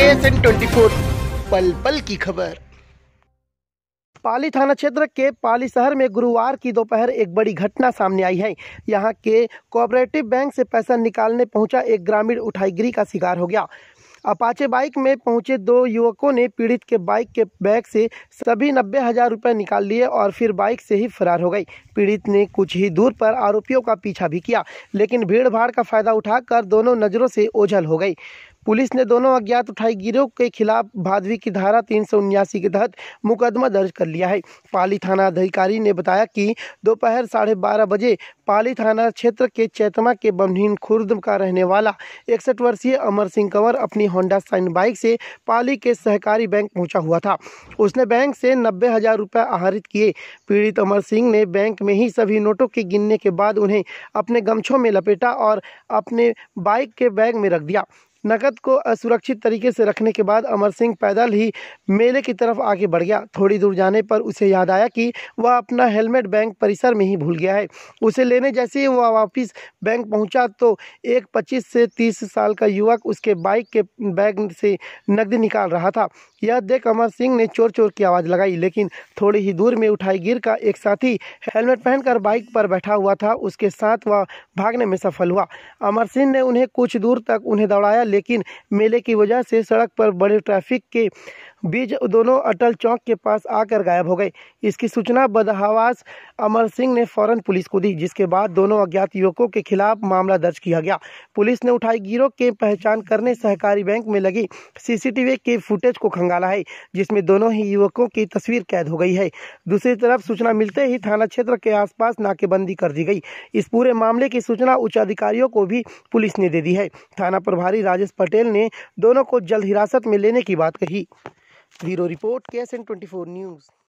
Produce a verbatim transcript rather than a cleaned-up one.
S N twenty four, पल पल की खबर। पाली थाना क्षेत्र के पाली शहर में गुरुवार की दोपहर एक बड़ी घटना सामने आई है। यहां के कोऑपरेटिव बैंक से पैसा निकालने पहुंचा एक ग्रामीण उठाईगिरी का शिकार हो गया। अपाचे बाइक में पहुंचे दो युवकों ने पीड़ित के बाइक के बैग से सभी नब्बे हजार रुपये निकाल लिए और फिर बाइक से ही फरार हो गई। पीड़ित ने कुछ ही दूर पर आरोपियों का पीछा भी किया, लेकिन भीड़ भाड़ का फायदा उठाकर दोनों नजरों से ओझल हो गई। पुलिस ने दोनों अज्ञात उठाईगिरों के खिलाफ भादवी की धारा तीन सौ उन्यासी के तहत मुकदमा दर्ज कर लिया है। पाली थाना अधिकारी ने बताया कि दोपहर साढ़े बारह बजे पाली थाना क्षेत्र के चैतमा के बमहीन खुर्द का रहने वाला इकसठ वर्षीय अमर सिंह कंवर अपनी होंडा साइन बाइक से पाली के सहकारी बैंक पहुंचा हुआ था। उसने बैंक से नब्बे हजार रुपये आहरित किए। पीड़ित अमर सिंह ने बैंक में ही सभी नोटों के गिनने के बाद उन्हें अपने गमछों में लपेटा और अपने बाइक के बैग में रख दिया। नकद को असुरक्षित तरीके से रखने के बाद अमर सिंह पैदल ही मेले की तरफ आगे बढ़ गया। थोड़ी दूर जाने पर उसे याद आया कि वह अपना हेलमेट बैंक परिसर में ही भूल गया है। उसे लेने जैसे ही वह वापस बैंक पहुंचा तो एक पच्चीस से तीस साल का युवक उसके बाइक के बैग से नकदी निकाल रहा था। यह देख अमर सिंह ने चोर चोर की आवाज़ लगाई, लेकिन थोड़ी ही दूर में उठाईगिर का एक साथी हेलमेट पहनकर बाइक पर बैठा हुआ था। उसके साथ वह भागने में सफल हुआ। अमर सिंह ने उन्हें कुछ दूर तक उन्हें दौड़ाया, लेकिन मेले की वजह से सड़क पर बड़े ट्रैफिक के बीच दोनों अटल चौक के पास आकर गायब हो गए। इसकी सूचना बदहवास अमर सिंह ने फौरन पुलिस को दी, जिसके बाद दोनों अज्ञात युवकों के खिलाफ मामला दर्ज किया गया। पुलिस ने उठाईगिरों के पहचान करने सहकारी बैंक में लगी सीसीटीवी के फुटेज को खंगाला है, जिसमें दोनों ही युवकों की तस्वीर कैद हो गई है। दूसरी तरफ सूचना मिलते ही थाना क्षेत्र के आसपास नाकेबंदी कर दी गई। इस पूरे मामले की सूचना उच्च अधिकारियों को भी पुलिस ने दे दी है। थाना प्रभारी राजेश पटेल ने दोनों को जल्द हिरासत में लेने की बात कही। ब्यूरो रिपोर्ट के S N twenty four news.